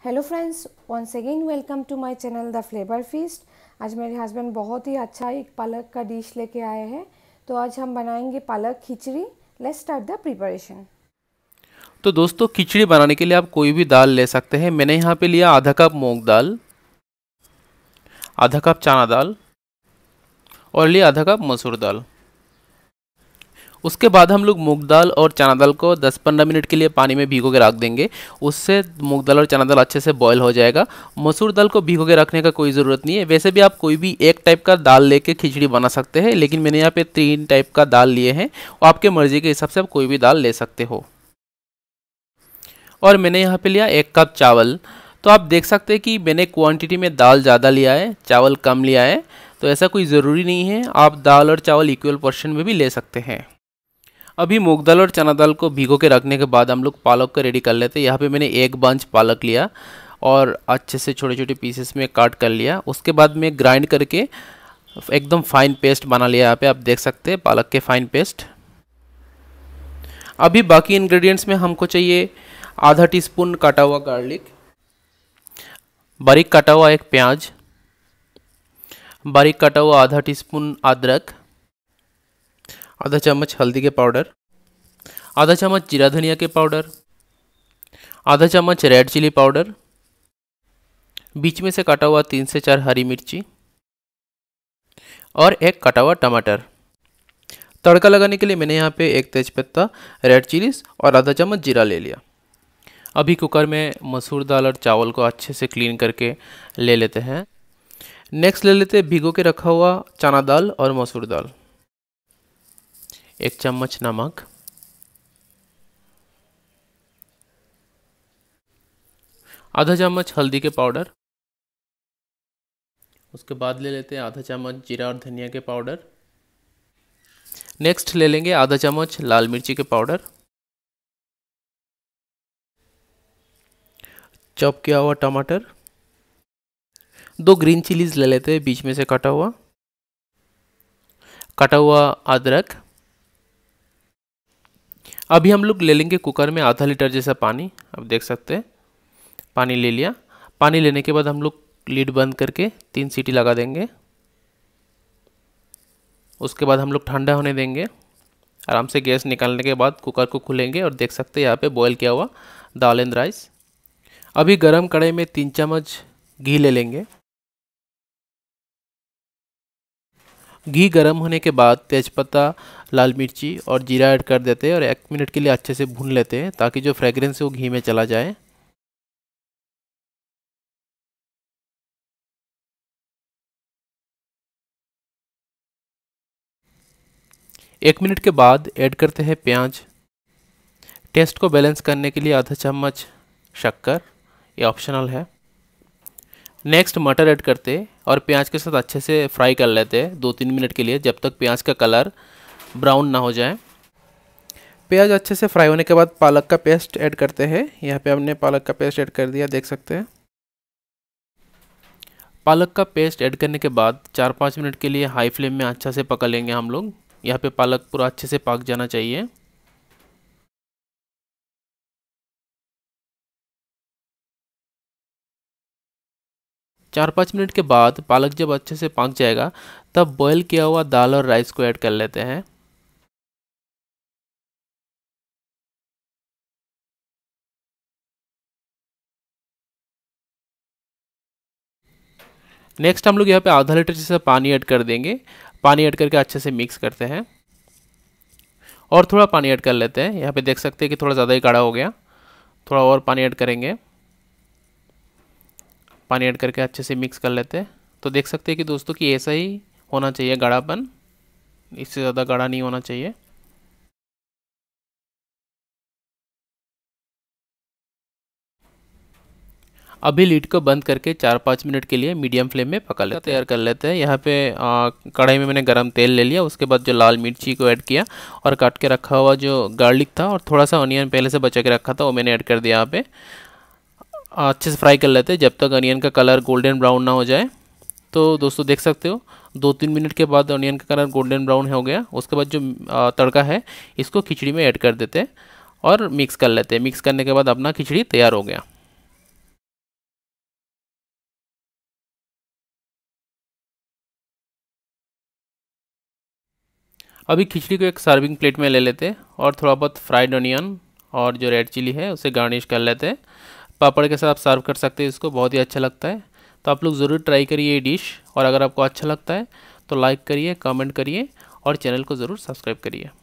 Hello friends, once again welcome to my channel the flavour feast. आज मेरे husband बहुत ही अच्छा एक पालक का डिश लेके आए हैं। तो आज हम बनाएंगे पालक खिचड़ी। Let's start the preparation. तो दोस्तों, खिचड़ी बनाने के लिए आप कोई भी दाल ले सकते हैं। मैंने यहाँ पे लिया आधा कप मूंग दाल, आधा कप चना दाल और लिया आधा कप मसूर दाल। उसके बाद हम लोग मूंग दाल और चना दाल को 10-15 मिनट के लिए पानी में भिगो के रख देंगे। उससे मूंग दाल और चना दाल अच्छे से बॉयल हो जाएगा। मसूर दाल को भिगो के रखने का कोई ज़रूरत नहीं है। वैसे भी आप कोई भी एक टाइप का दाल लेके खिचड़ी बना सकते हैं, लेकिन मैंने यहाँ पे 3 टाइप का दाल लिए हैं और आपके मर्ज़ी के हिसाब से आप कोई भी दाल ले सकते हो। और मैंने यहाँ पे लिया 1 कप चावल। तो आप देख सकते हैं कि मैंने क्वांटिटी में दाल ज़्यादा लिया है, चावल कम लिया है। तो ऐसा कोई ज़रूरी नहीं है, आप दाल और चावल इक्वल पोर्शन में भी ले सकते हैं। अभी मूंग दाल और चना दाल को भिगो के रखने के बाद हम लोग पालक को रेडी कर लेते हैं। यहाँ पे मैंने 1 बंच पालक लिया और अच्छे से छोटे छोटे पीसेस में काट कर लिया। उसके बाद मैं ग्राइंड करके एकदम फाइन पेस्ट बना लिया। यहाँ पे आप देख सकते हैं पालक के फाइन पेस्ट। अभी बाकी इंग्रेडिएंट्स में हमको चाहिए आधा टीस्पून काटा हुआ गार्लिक, बारीक काटा हुआ 1 प्याज, बारीक काटा हुआ आधा टीस्पून अदरक, आधा चम्मच हल्दी के पाउडर, आधा चम्मच जीरा धनिया के पाउडर, आधा चम्मच रेड चिली पाउडर, बीच में से काटा हुआ 3 से 4 हरी मिर्ची और 1 कटा हुआ टमाटर। तड़का लगाने के लिए मैंने यहाँ पे 1 तेजपत्ता, रेड चिलीज और आधा चम्मच जीरा ले लिया। अभी कुकर में मसूर दाल और चावल को अच्छे से क्लीन करके ले लेते हैं। नेक्स्ट ले लेते हैं भिगो के रखा हुआ चना दाल और मसूर दाल, 1 चम्मच नमक, आधा चम्मच हल्दी के पाउडर। उसके बाद ले लेते हैं आधा चम्मच जीरा और धनिया के पाउडर। नेक्स्ट ले लेंगे आधा चम्मच लाल मिर्ची के पाउडर, चॉप किया हुआ टमाटर, 2 ग्रीन चिलीज ले लेते हैं बीच में से कटा हुआ अदरक। अभी हम लोग ले लेंगे कुकर में आधा लीटर जैसा पानी। अब देख सकते हैं पानी ले लिया। पानी लेने के बाद हम लोग लीड बंद करके 3 सीटी लगा देंगे। उसके बाद हम लोग ठंडा होने देंगे। आराम से गैस निकालने के बाद कुकर को खोलेंगे और देख सकते हैं यहाँ पे बॉयल किया हुआ दाल एंड राइस। अभी गरम कढ़ाई में 3 चम्मच घी ले लेंगे। घी गरम होने के बाद तेज़पत्ता, लाल मिर्ची और जीरा ऐड कर देते हैं और 1 मिनट के लिए अच्छे से भून लेते हैं ताकि जो फ्रेग्रेंस है वो घी में चला जाए। एक मिनट के बाद ऐड करते हैं प्याज। टेस्ट को बैलेंस करने के लिए आधा चम्मच शक्कर, ये ऑप्शनल है। नेक्स्ट मटर ऐड करते हैं और प्याज के साथ अच्छे से फ्राई कर लेते हैं 2-3 मिनट के लिए, जब तक प्याज का कलर ब्राउन ना हो जाए। प्याज अच्छे से फ्राई होने के बाद पालक का पेस्ट ऐड करते हैं। यहाँ पे हमने पालक का पेस्ट ऐड कर दिया, देख सकते हैं। पालक का पेस्ट ऐड करने के बाद 4-5 मिनट के लिए हाई फ्लेम में अच्छा से पका लेंगे हम लोग। यहाँ पे पालक पूरा अच्छे से पक जाना चाहिए। चार 5 मिनट के बाद पालक जब अच्छे से पक जाएगा तब बॉयल किया हुआ दाल और राइस को ऐड कर लेते हैं। नेक्स्ट हम लोग यहाँ पे आधा लीटर जैसा पानी ऐड कर देंगे। पानी ऐड करके अच्छे से मिक्स करते हैं और थोड़ा पानी ऐड कर लेते हैं। यहाँ पे देख सकते हैं कि थोड़ा ज़्यादा ही गाढ़ा हो गया, थोड़ा और पानी ऐड करेंगे। पानी ऐड करके अच्छे से मिक्स कर लेते हैं। तो देख सकते हैं कि दोस्तों कि ऐसा ही होना चाहिए गाढ़ापन, इससे ज़्यादा गाढ़ा नहीं होना चाहिए। अभी लीड को बंद करके 4-5 मिनट के लिए मीडियम फ्लेम में पका लेते तैयार कर लेते हैं। यहाँ पे कढ़ाई में मैंने गरम तेल ले लिया। उसके बाद जो लाल मिर्ची को ऐड किया और काट के रखा हुआ जो गार्लिक था और थोड़ा सा अनियन पहले से बचा के रखा था वो मैंने ऐड कर दिया। यहाँ पे अच्छे से फ्राई कर लेते हैं जब तक अनियन का कलर गोल्डन ब्राउन ना हो जाए। तो दोस्तों देख सकते हो 2-3 मिनट के बाद अनियन का कलर गोल्डन ब्राउन हो गया। उसके बाद जो तड़का है इसको खिचड़ी में ऐड कर देते हैं और मिक्स कर लेते हैं। मिक्स करने के बाद अपना खिचड़ी तैयार हो गया। अभी खिचड़ी को एक सर्विंग प्लेट में ले लेते हैं और थोड़ा बहुत फ्राइड ऑनियन और जो रेड चिली है उसे गार्निश कर लेते हैं। पापड़ के साथ आप सर्व कर सकते हैं, इसको बहुत ही अच्छा लगता है। तो आप लोग ज़रूर ट्राई करिए ये डिश, और अगर आपको अच्छा लगता है तो लाइक करिए, कमेंट करिए और चैनल को ज़रूर सब्सक्राइब करिए।